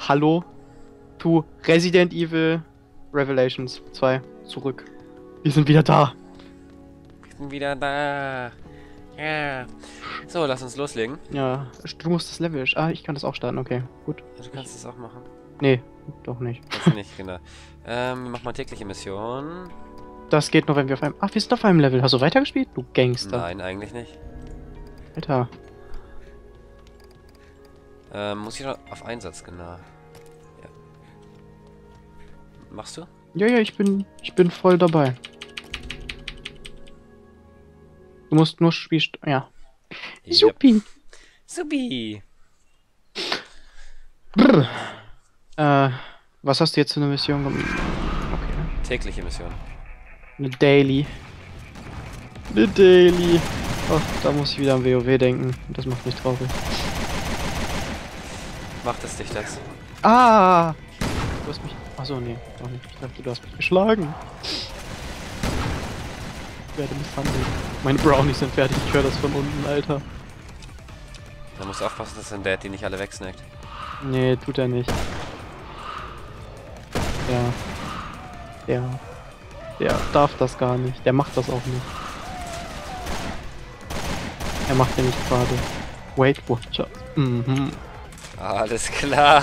Hallo to Resident Evil Revelations 2 zurück. Wir sind wieder da. Wir sind wieder da. Ja. So, lass uns loslegen. Ja, du musst das Level. Ah, ich kann das auch starten, okay. Gut. Du kannst es auch machen. Nee, doch nicht. Das nicht, genau. Mach mal tägliche Mission. Das geht nur, wenn wir auf einem... Ach, wir sind auf einem Level. Hast du weitergespielt? Du Gangster. Nein, eigentlich nicht. Alter. Muss ich noch auf Einsatz, genau. Ja. Machst du? Ja, ich bin voll dabei. Du musst nur ja. Yep. Supi. Supi. Brr. Was hast du jetzt für eine Mission gemacht? Okay. Tägliche Mission. Eine Daily. Eine Daily. Ach, da muss ich wieder an WoW denken. Das macht mich traurig. Macht es dich das? Ah! Du hast mich... Achso, nee, doch nicht. Ich dachte, du hast mich geschlagen. Ich werde misshandelt. Meine Brownies sind fertig. Ich höre das von unten, Alter. Da musst du aufpassen, dass dein Dad die nicht alle wegsnackt. Nee, tut er nicht. Der darf das gar nicht. Der macht das auch nicht. Er macht ja nicht gerade. Weight Watcher. Mhm. Alles klar.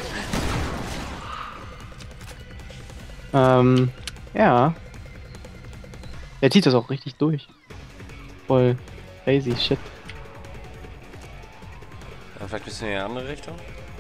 Ja. Er zieht das auch richtig durch. Voll crazy shit. Vielleicht müssen wir in eine andere Richtung?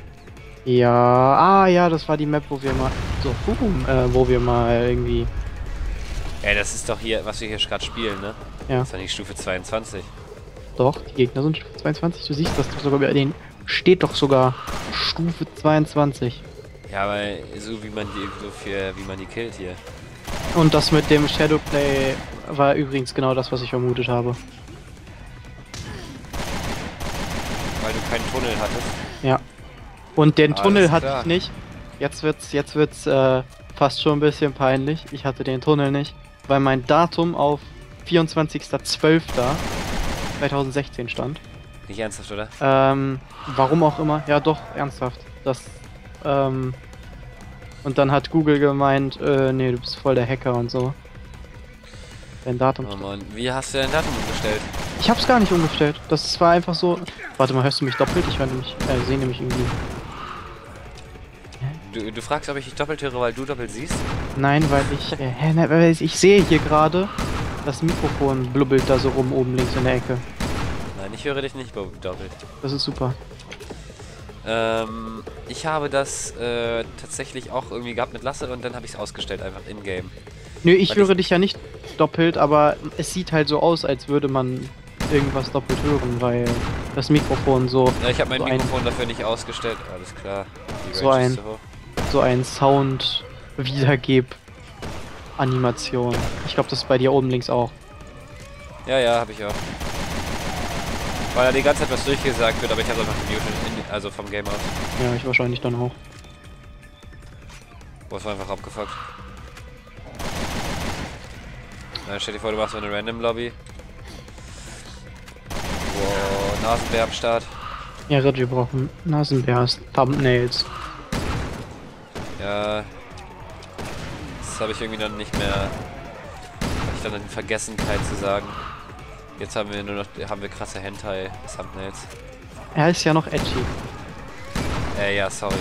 Ja, ja, das war die Map, wo wir mal wo wir mal irgendwie... Ja, das ist doch hier, was wir hier gerade spielen, ne? Ja. Das ist doch nicht Stufe 22. Doch, die Gegner sind Stufe 22. Du siehst das doch sogar bei denen. Steht doch sogar Stufe 22. Ja, aber so wie man die killt hier. Und das mit dem Shadowplay war übrigens genau das, was ich vermutet habe. Weil du keinen Tunnel hattest. Ja. Und den Alles Tunnel hatte klar. ich nicht. Jetzt wird's fast schon ein bisschen peinlich. Ich hatte den Tunnel nicht, weil mein Datum auf 24.12.2016 stand. Nicht ernsthaft, oder? Warum auch immer. Ja, doch, ernsthaft. Und dann hat Google gemeint, nee, du bist voll der Hacker und so. Dein Datum. Oh Mann, wie hast du dein Datum umgestellt? Ich hab's gar nicht umgestellt. Das war einfach so. Warte mal, hörst du mich doppelt? Ich höre nämlich, sehe nämlich irgendwie. Du fragst, ob ich dich doppelt höre, weil du doppelt siehst? Nein, weil ich sehe hier gerade, das Mikrofon blubbelt da so rum oben links in der Ecke. Nein, ich höre dich nicht doppelt. Das ist super. Ich habe das tatsächlich auch irgendwie gehabt mit Lasse und dann habe ich es ausgestellt, einfach in-game. Nö, ich höre dich ja nicht doppelt, aber es sieht halt so aus, als würde man irgendwas doppelt hören, weil das Mikrofon so... Ja, ich habe mein so Mikrofon dafür nicht ausgestellt. Alles klar. Die So Range ist so ein Sound-Wiedergeb-Animation. Ich glaube, das ist bei dir oben links auch. Ja, habe ich auch. Weil da die ganze Zeit was durchgesagt wird, aber ich habe einfach gemutet, also vom Game aus. Ja, ich wahrscheinlich dann auch. Wo es war einfach abgefuckt. Stell dir vor, du machst so eine Random Lobby. Wow, Nasenbär am Start. Ja, Reggie braucht Nasenbärs, Thumbnails. Ja. Das habe ich irgendwie dann nicht mehr. Hab ich dann in Vergessenheit zu sagen. Jetzt haben wir krasse Hentai-Thumbnails. Er ist ja noch edgy. Ja, sorry.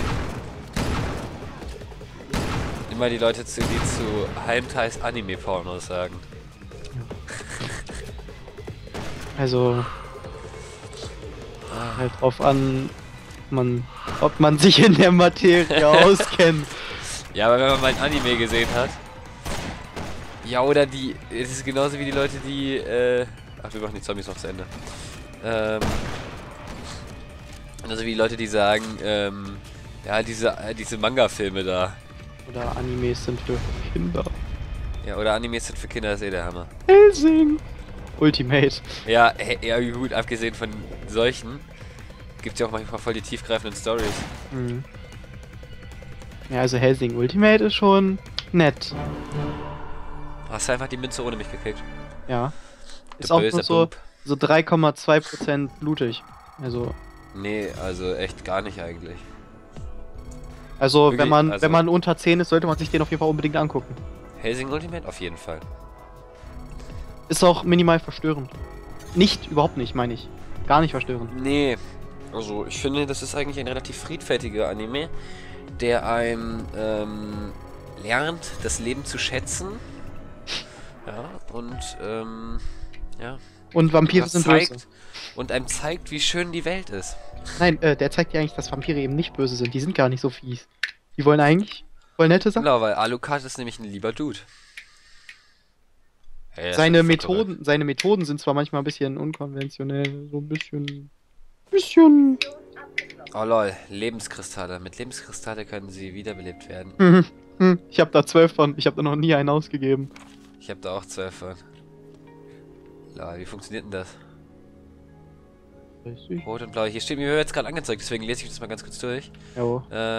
Immer die Leute, die zu Hentais Anime-Pornos sagen. Also halt drauf an, ob man sich in der Materie auskennt. Ja, aber wenn man mal ein Anime gesehen hat. Ja, oder es ist genauso wie die Leute, die, ach, wir machen die Zombies noch zu Ende. Also wie die Leute, die sagen, ja, diese Manga-Filme da. Oder Animes sind für Kinder. Ja, oder Animes sind für Kinder, das ist eh der Hammer. Helsing! Ultimate. Ja, ja, gut, abgesehen von solchen, gibt's ja auch manchmal voll die tiefgreifenden Stories. Mhm. Ja, also Helsing Ultimate ist schon nett. Hast du einfach die Münze ohne mich gekriegt. Ja. Du Ist auch böser nur Bump. so 3,2% blutig. Also. Nee, also echt gar nicht eigentlich. Also, Wirklich, wenn man unter 10 ist, sollte man sich den auf jeden Fall unbedingt angucken. Helsing Ultimate auf jeden Fall. Ist auch minimal verstörend. Nicht, überhaupt nicht, meine ich. Gar nicht verstörend. Nee, also ich finde, das ist eigentlich ein relativ friedfertiger Anime, der einem lernt, das Leben zu schätzen. Ja, und ja. Und Vampire sind böse. Und einem zeigt, wie schön die Welt ist. Nein, der zeigt dir eigentlich, dass Vampire eben nicht böse sind. Die sind gar nicht so fies. Die wollen eigentlich voll nette Sachen. Genau, weil Alucard ist nämlich ein lieber Dude. Hey, Seine Methoden sind zwar manchmal ein bisschen unkonventionell, so ein bisschen. Oh lol, Lebenskristalle. Mit Lebenskristalle können sie wiederbelebt werden. Ich habe da 12 von. Ich habe da noch nie einen ausgegeben. Ich habe da auch 12 von. Lol, wie funktioniert denn das? Richtig. Rot und blau. Hier steht mir jetzt gerade angezeigt, deswegen lese ich das mal ganz kurz durch. Jo.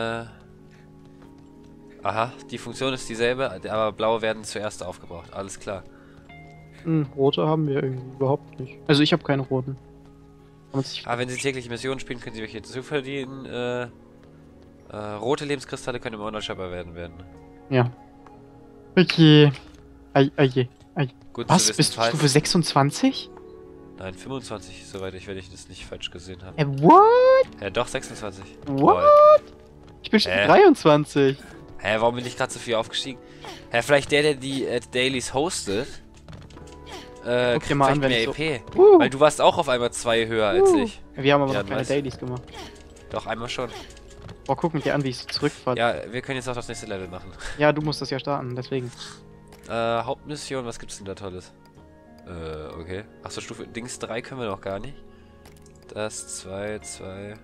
Aha, die Funktion ist dieselbe, aber blaue werden zuerst aufgebraucht. Alles klar. Rote haben wir irgendwie überhaupt nicht. Also ich habe keine roten. Wenn Sie tägliche Missionen spielen, können Sie welche dazu verdienen. Rote Lebenskristalle können immer unerschöpfbar werden. Ja. Okay. Ai. Gut Was? zu wissen, Bist du Stufe 26? Nein, 25, soweit wenn ich das nicht falsch gesehen habe. What? Ja, doch, 26. What? Ich bin schon 23. Hä, warum bin ich gerade so viel aufgestiegen? Hä, vielleicht der die Dailies hostet. Guck dir mal an, wenn mehr ich so... EP. Weil du warst auch auf einmal 2 höher als ich. Wir haben aber noch keine Dailies gemacht. Doch, einmal schon. Boah, guck mir dir an, wie ich so zurückfahre. Ja, wir können jetzt auch das nächste Level machen. Ja, du musst das ja starten, deswegen. Hauptmission, was gibt's denn da Tolles? Okay. Achso, Stufe Dings 3 können wir noch gar nicht. Das 2. Hier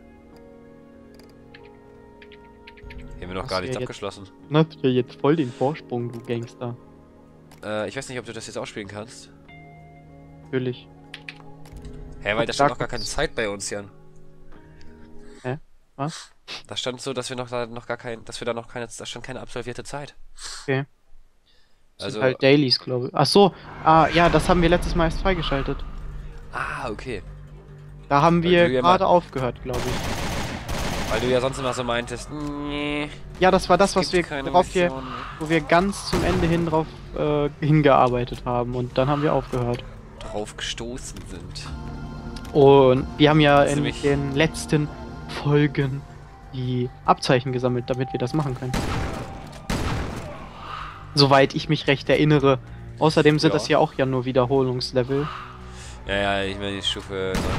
haben wir noch gar nicht abgeschlossen. Du hast ja jetzt voll den Vorsprung, du Gangster. Ich weiß nicht, ob du das jetzt ausspielen kannst. Natürlich. Hä, weil da stand noch gar keine Zeit bei uns, Jan. Hä? Was? Da stand so, dass wir da stand keine absolvierte Zeit. Okay. Das Also sind halt Dailies, glaube ich. Ach so, ja, das haben wir letztes Mal erst freigeschaltet. Ah, okay. Da haben wir gerade aufgehört, glaube ich. Weil du ja sonst immer so meintest, nee. Ja, das war das, wo wir ganz zum Ende hin drauf hingearbeitet haben und dann haben wir aufgehört. Drauf gestoßen sind. Und wir haben ja in den letzten Folgen die Abzeichen gesammelt, damit wir das machen können. Soweit ich mich recht erinnere. Außerdem sind das ja auch ja nur Wiederholungslevel. Ja, ich meine die Stufe 19.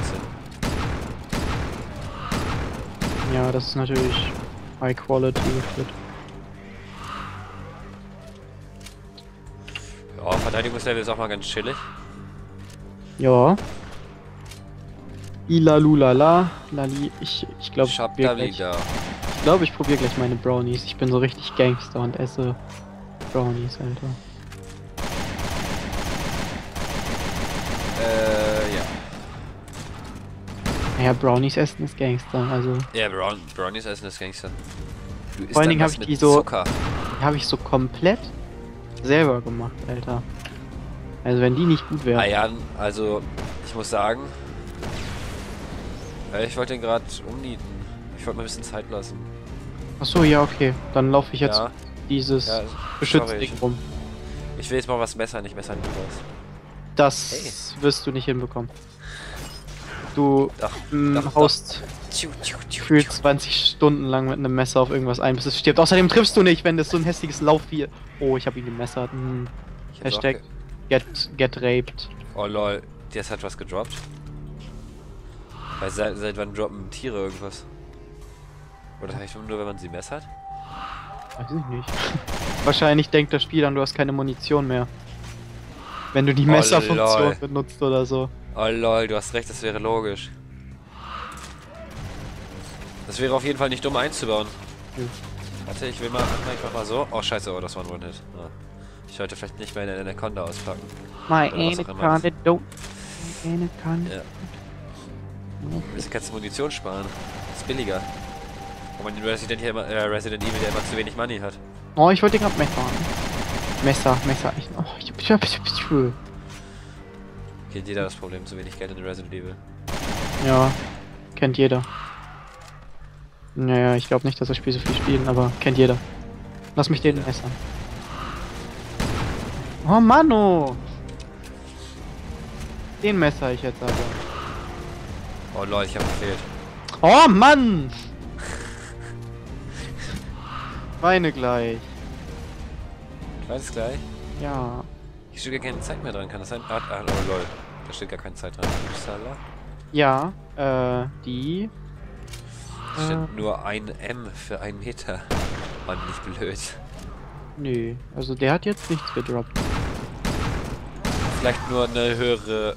Ja, das ist natürlich High Quality. Ja, Verteidigungslevel ist auch mal ganz chillig. Ja. Ilalulala. Lali. Ich glaube, ich probiere gleich meine Brownies. Ich bin so richtig Gangster und esse Brownies, Alter. Ja. Naja, Brownies essen ist Gangster, also. Ja, Brownies essen ist Gangster. Vor allen Dingen habe ich die so. Die habe ich so komplett selber gemacht, Alter. Also wenn die nicht gut wären. Ah ja, also ich muss sagen, ich wollte den gerade umnieten. Ich wollte mal ein bisschen Zeit lassen. Achso, ja, okay. Dann laufe ich jetzt dieses Beschützding rum. Ich will jetzt mal was Messer, nicht Messer, nicht was. Das wirst du nicht hinbekommen. Du haust für 20 Stunden lang mit einem Messer auf irgendwas ein, bis es stirbt. Außerdem triffst du nicht, wenn das so ein hässliches Laufvieh... Oh, ich habe ihn gemessert. Hashtag get raped. Oh lol, der hat was gedroppt. Weil seit wann droppen Tiere irgendwas? Oder vielleicht nur, wenn man sie messert? Weiß ich nicht. Wahrscheinlich denkt das Spiel dann, du hast keine Munition mehr. Wenn du die Messerfunktion benutzt oder so. Oh lol, du hast recht, das wäre logisch. Das wäre auf jeden Fall nicht dumm einzubauen. Warte, ich mach mal so. Oh scheiße, das war ein One-Hit. Ah. Ich sollte vielleicht nicht meine Anaconda auspacken. My Anaconda don't. Anaconda. Ja. Bisschen kannst du Munition sparen. Das ist billiger. Wo man den Resident Evil, der immer zu wenig Money hat. Oh, ich wollte gerade Messer. Oh, Kennt jeder das Problem, zu wenig Geld in Resident Evil. Ja, kennt jeder. Naja, ich glaube nicht, dass das Spiel so viel spielen, aber kennt jeder. Lass mich den messern. Oh Manno! Den messer ich jetzt aber. Oh Leute, ich hab gefehlt. Oh Mann! Weine gleich. Weiß gleich. Ja. Hier steht gar keine Zeit mehr dran, kann das sein? Oh lol. Da steht gar keine Zeit dran. Upsala. Ja, die... Da steht nur ein M für 1 Meter. Mann, nicht blöd. Nö, also der hat jetzt nichts gedroppt. Vielleicht nur eine höhere...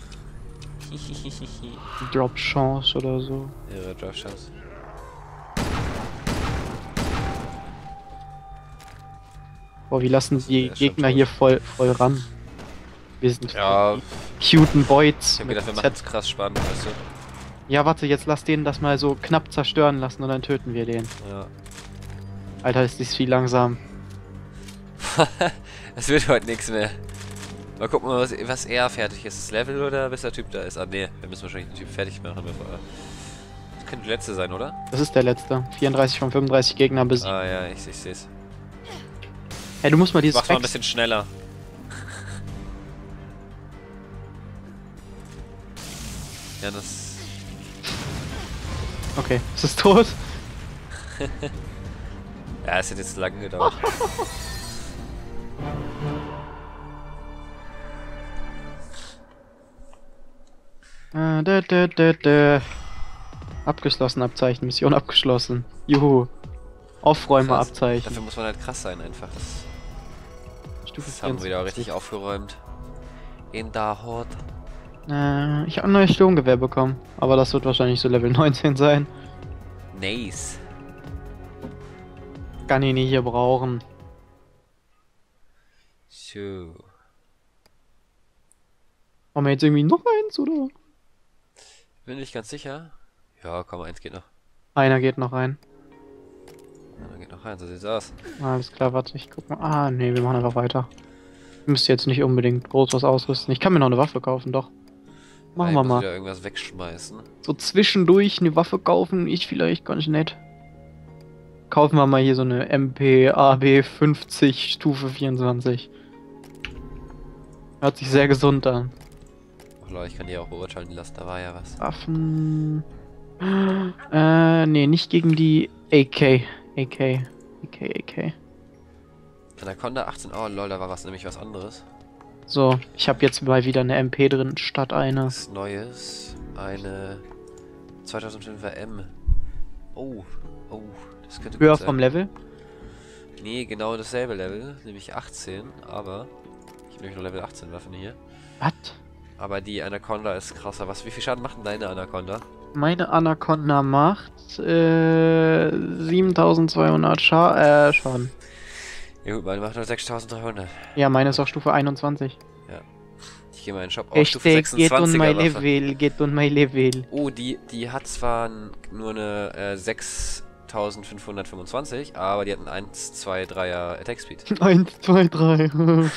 Drop-Chance oder so. höhere Drop-Chance. Boah, wir lassen die Gegner hier voll ran. Wir sind ja, cuten Boys. Ich hab gedacht, wir machen es krass spannend, weißt du? Ja, warte, jetzt lass den das mal so knapp zerstören lassen und dann töten wir den. Ja. Alter, ist dies viel langsam. Es wird heute nichts mehr. Mal gucken, was eher fertig ist. Das Level oder bis der Typ da ist? Ah, ne, wir müssen wahrscheinlich den Typ fertig machen. Das könnte der letzte sein, oder? Das ist der letzte. 34 von 35 Gegner besiegt. Ah ja, ich seh's. Hey, du musst mal dieses... Mach's mal ein bisschen schneller. Ja, das... Okay, ist es tot? Ja, es hat jetzt lange gedauert. Abgeschlossen Abzeichen, Mission abgeschlossen. Juhu. Aufräumer-Abzeichen. Dafür muss man halt krass sein einfach. Das haben wir wieder richtig aufgeräumt. In der Horde. Ich habe ein neues Sturmgewehr bekommen. Aber das wird wahrscheinlich so Level 19 sein. Nice. Kann ich nicht hier brauchen. So. Haben wir jetzt irgendwie noch eins, oder? Bin nicht ganz sicher. Ja, komm, eins geht noch. Einer geht noch rein. Einer geht noch rein, so sieht's aus. Alles klar, warte, ich guck mal. Ah, nee, wir machen einfach weiter. Ich müsste jetzt nicht unbedingt groß was ausrüsten. Ich kann mir noch eine Waffe kaufen, doch. Machen wir mal. Wieder irgendwas wegschmeißen. So zwischendurch eine Waffe kaufen, ich vielleicht ganz nett. Kaufen wir mal hier so eine MP AB 50 Stufe 24. Hört sich sehr gesund an. Ach Leute, ich kann die auch beurteilen lassen, da war ja was. Waffen... nee, nicht gegen die AK. Anaconda 18, oh lol, da war nämlich was anderes. So, ich habe jetzt mal wieder eine MP drin, statt eine. Was Neues, eine 2005er M. Oh, das könnte höher gut sein. vom Level? Nee, genau dasselbe Level, nämlich 18, aber... Ich habe nämlich nur Level 18 Waffen hier. Was? Aber die Anaconda ist krasser. Wie viel Schaden macht denn deine Anaconda? Meine Anaconda macht 7200 Schaden. Ja gut, meine macht nur 6300. Ja, meine ist auch Stufe 21. Ja. Ich gehe mal in den Shop. Oh, Stufe 26er Waffe. Get on my level. Oh, die hat zwar nur eine 6525, aber die hat einen 1, 2, 3er Attack Speed. 1, 2, 3.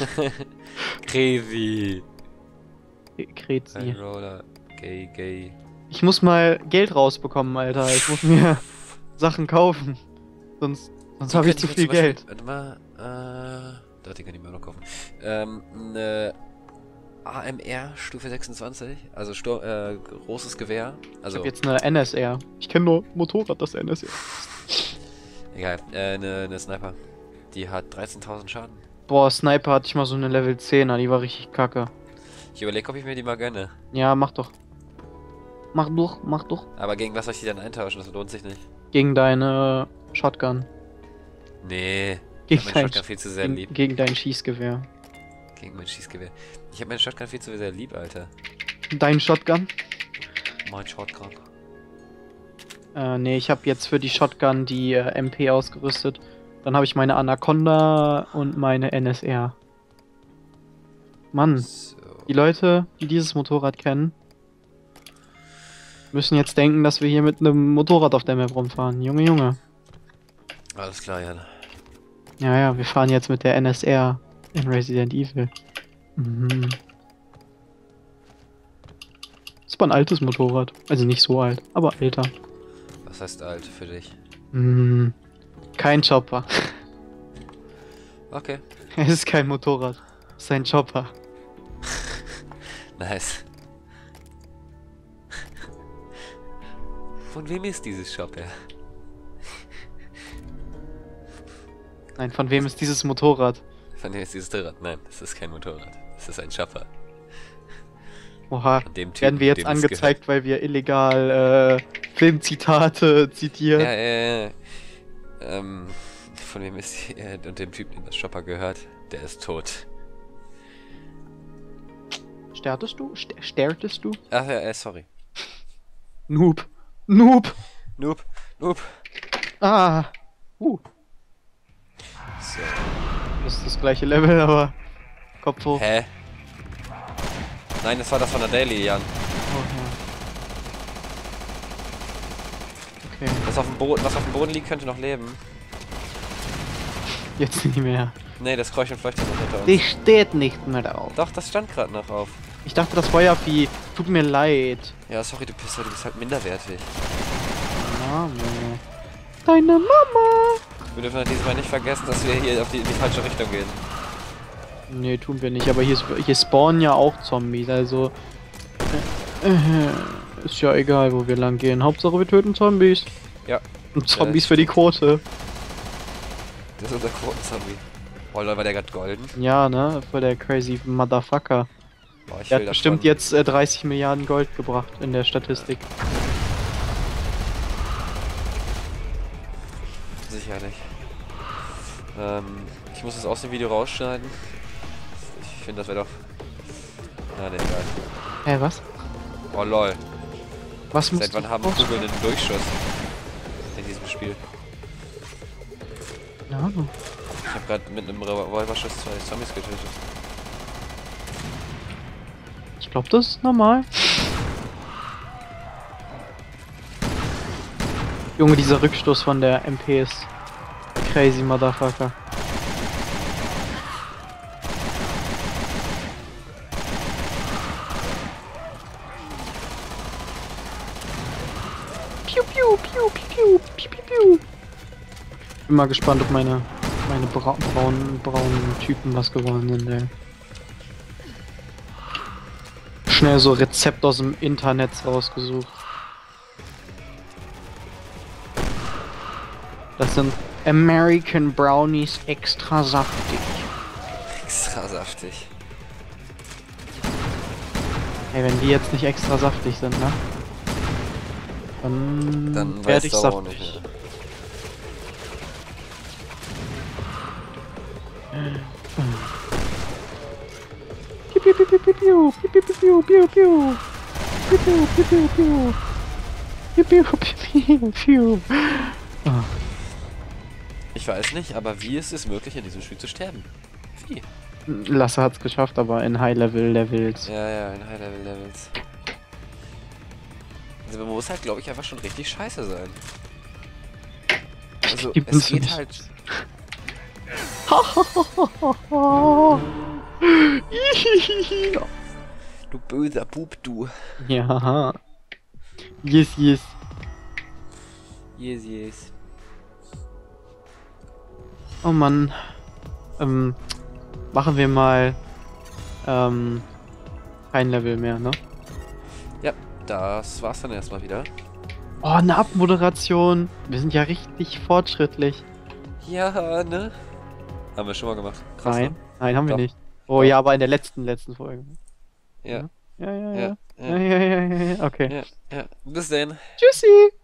Crazy. Crazy. Roller. Gay. Ich muss mal Geld rausbekommen, Alter. Ich muss mir Sachen kaufen. Sonst habe ich zu viel Geld. Warte mal, die kann ich mir noch kaufen. Eine AMR Stufe 26, also großes Gewehr. Also ich habe jetzt eine NSR. Ich kenne nur Motorrad, das NSR. Egal, eine Sniper. Die hat 13.000 Schaden. Boah, Sniper hatte ich mal so eine Level 10er, die war richtig kacke. Ich überlege, ob ich mir die mal gönne. Ja, mach doch. Mach doch. Aber gegen was soll ich die dann eintauschen? Das lohnt sich nicht. Gegen deine Shotgun. Nee. Gegen mein Shotgun viel zu sehr lieb. Gegen dein Schießgewehr. Gegen mein Schießgewehr. Ich habe meine Shotgun viel zu sehr lieb, Alter. Dein Shotgun? Mein Shotgun. Nee, ich habe jetzt für die Shotgun die MP ausgerüstet. Dann habe ich meine Anaconda und meine NSR. Mann, So. die Leute, die dieses Motorrad kennen, müssen jetzt denken, dass wir hier mit einem Motorrad auf der Map rumfahren. Junge. Alles klar, Jan. Ja, wir fahren jetzt mit der NSR in Resident Evil. Mhm. Das war ein altes Motorrad. Also nicht so alt, aber älter. Was Was heißt alt für dich? Kein Chopper. Okay. Es ist kein Motorrad. Es ist ein Chopper. Nice. Von wem ist dieses Chopper? Nein, von wem ist dieses Motorrad? Von wem ist dieses Motorrad? Nein, das ist kein Motorrad. Das ist ein Chopper. Oha, Dem Typen, werden wir jetzt angezeigt, weil wir illegal Filmzitate zitieren? Ja. Von wem ist und dem Typen, dem das Chopper gehört, der ist tot. Stertest du? Stertest du? Ach ja, sorry. Noob. Noob. Noob. Ah. So. Das ist das gleiche Level, aber Kopf hoch. Hä? Nein, das war das von der Daily, Jan. Oh, ja. Okay. Was auf dem Boden liegt, könnte noch leben. Jetzt nicht mehr. Nee, das Kräuchchen fleuchtet noch hinter uns. Die steht nicht mehr drauf. Doch, das stand gerade noch auf. Ich dachte, das Feuervieh. Tut mir leid. Ja, sorry, du bist halt minderwertig. Mama. Deine Mama. Wir dürfen halt diesmal nicht vergessen, dass wir hier in die falsche Richtung gehen. Nee, tun wir nicht, aber hier spawnen ja auch Zombies, also... ist ja egal, wo wir lang gehen. Hauptsache wir töten Zombies. Ja. Und Zombies für die Quote. Das ist unser Quoten-Zombie. Oh Leute, war der gerade golden? Ja, ne? Voll der crazy Motherfucker. Boah, Der hat bestimmt jetzt 30 Milliarden Gold gebracht in der Statistik. Sicherlich. Ich muss das aus dem Video rausschneiden. Ich finde, das wäre doch... Na, ne, egal. Hä, was? Oh lol. Was muss Seit wann haben Kugeln einen Durchschuss in diesem Spiel? Ja. Ich habe gerade mit einem Revolverschuss 2 Zombies getötet. Ich glaube, das ist normal. Junge, dieser Rückstoß von der MP ist crazy, Motherfucker. Piu, piu, piu, piu, piu, piu, piu. Bin mal gespannt, ob meine braunen Typen was gewonnen sind, ey. Schnell so Rezept aus dem Internet rausgesucht. Das sind American Brownies extra saftig. Extra saftig. Ey, wenn die jetzt nicht extra saftig sind, ne? Dann werde ich auch saftig. nicht mehr. Piu, piu, piu, piu, piu, piu, piu, piu, piu, piu. Piu, piu, piu, piu, piu. Piu, piu, piu, piu, piu. Ah. Ich weiß nicht, aber wie ist es möglich, in diesem Spiel zu sterben? Wie? Lasse hat's geschafft, aber in High-Level-Levels. Ja, in High-Level-Levels. Also man muss halt, glaube ich, einfach schon richtig scheiße sein. Also, es geht nicht. halt... Du böser Bub, du. Ja. Yes, yes. Yes. Oh Mann. Machen wir mal kein Level mehr, ne? Ja, das war's dann erstmal wieder. Oh, eine Abmoderation. Wir sind ja richtig fortschrittlich. Ja, ne? Haben wir schon mal gemacht. Krass, Nein, ne? nein, haben wir Doch. nicht. Oh Doch. ja, aber in der letzten Folge. Ja. Ja. Ja. Ja. Okay. Ja. Bis denn. Tschüssi.